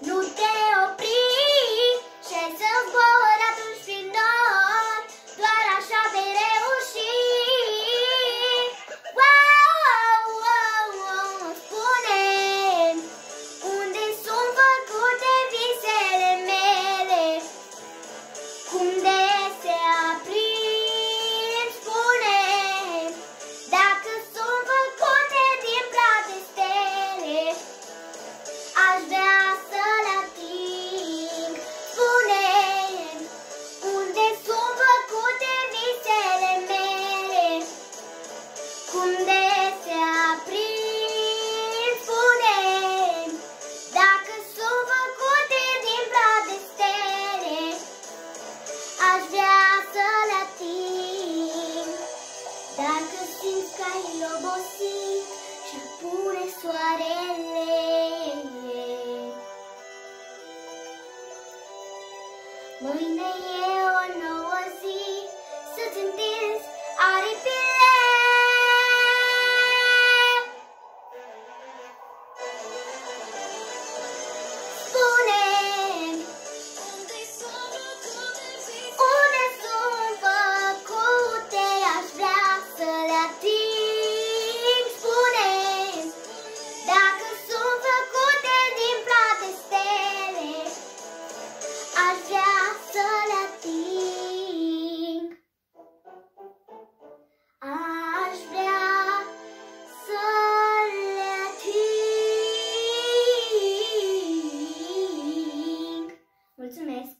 Nu te opri și să zbori atunci prin nori, doar așa vei reuși. Wow, wow, wow, spune-mi unde sunt făcute visele mele, cum se aprind, spune-mi dacă sunt făcute din praf de stele, aș vrea să le ating. Spune-mi unde sunt făcute visele mele, cum se aprind, spune-mi dacă sunt făcute din praf de stele, aș vrea să le ating. Dacă simți că ai obosit și apune soarele, mâine e o nouă zi, să-ți întinzi aripile. Spune-mi unde sunt făcute, aș vrea să le ating. Spune-mi dacă sunt făcute din praf de stele, aș vrea să le ating. Aș vrea să le ating. Mulțumesc!